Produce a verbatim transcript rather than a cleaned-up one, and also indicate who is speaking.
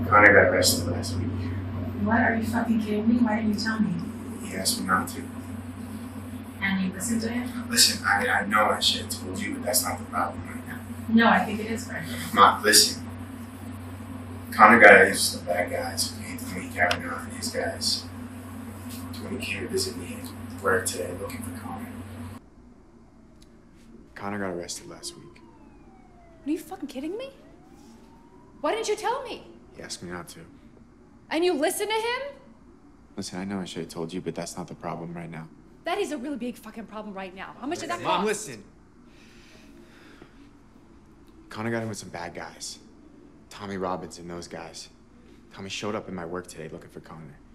Speaker 1: Connor got arrested last week.
Speaker 2: What? Are you fucking kidding me? Why didn't you tell me?
Speaker 1: He asked me not to.
Speaker 2: And you listened to him?
Speaker 1: Listen, I, I know I should have told you, but that's not the problem right now.
Speaker 2: No, I think it is, Brandon.
Speaker 1: Mom, listen. Connor got out some bad guys. Anthony, Kavanaugh, and these guys. When he came to visit me at work today looking for Connor. Connor got arrested last week.
Speaker 3: Are you fucking kidding me? Why didn't you tell me?
Speaker 1: He asked me not to.
Speaker 3: And you listened to him?
Speaker 1: Listen, I know I should have told you, but that's not the problem right now.
Speaker 3: That is a really big fucking problem right now. How much did that cost?
Speaker 1: Mom, listen. Connor got in with some bad guys. Tommy Robbins and those guys. Tommy showed up in my work today looking for Connor.